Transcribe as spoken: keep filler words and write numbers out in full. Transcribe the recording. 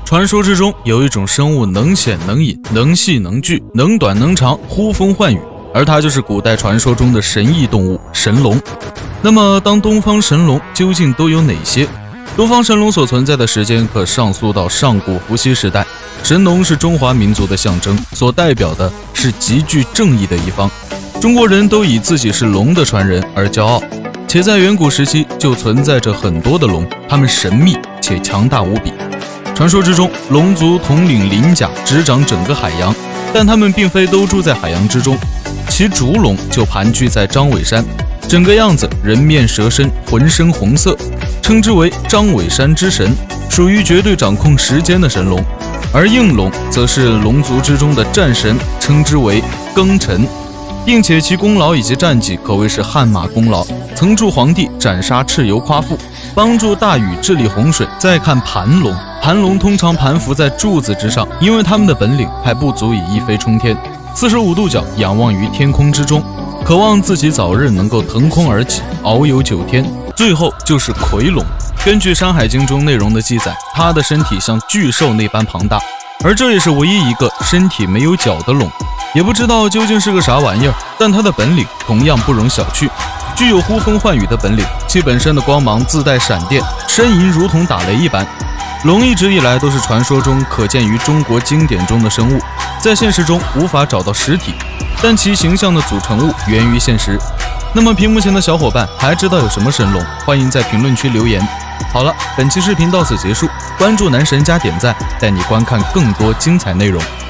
传说之中有一种生物能显能隐，能细能巨，能短能长，呼风唤雨，而它就是古代传说中的神异动物神龙。那么当东方神龙究竟都有哪些？东方神龙所存在的时间可上溯到上古伏羲时代，神龙是中华民族的象征，所代表的是极具正义的一方。中国人都以自己是龙的传人而骄傲，且在远古时期就存在着很多的龙，它们神秘且强大无比。传说之中，龙族统领鳞甲，执掌整个海洋，但它们并非都住在海洋之中，其主龙就盘踞在张尾山，整个样子人面蛇身，浑身红色，称之为张尾山之神，属于绝对掌控时间的神龙。而应龙则是龙族之中的战神，称之为庚辰，并且其功劳以及战绩可谓是汗马功劳，曾助皇帝斩杀蚩尤夸父，帮助大禹治理洪水。再看盘龙，盘龙通常盘伏在柱子之上，因为他们的本领还不足以一飞冲天，四十五度角仰望于天空之中，渴望自己早日能够腾空而起，遨游九天。最后就是夔龙，根据《山海经》中内容的记载，它的身体像巨兽那般庞大，而这也是唯一一个身体没有角的龙。也不知道究竟是个啥玩意儿，但它的本领同样不容小觑，具有呼风唤雨的本领，其本身的光芒自带闪电，呻吟如同打雷一般。龙一直以来都是传说中可见于中国经典中的生物，在现实中无法找到实体，但其形象的组成物源于现实。那么屏幕前的小伙伴还知道有什么神龙？欢迎在评论区留言。好了，本期视频到此结束，关注男神加点赞，带你观看更多精彩内容。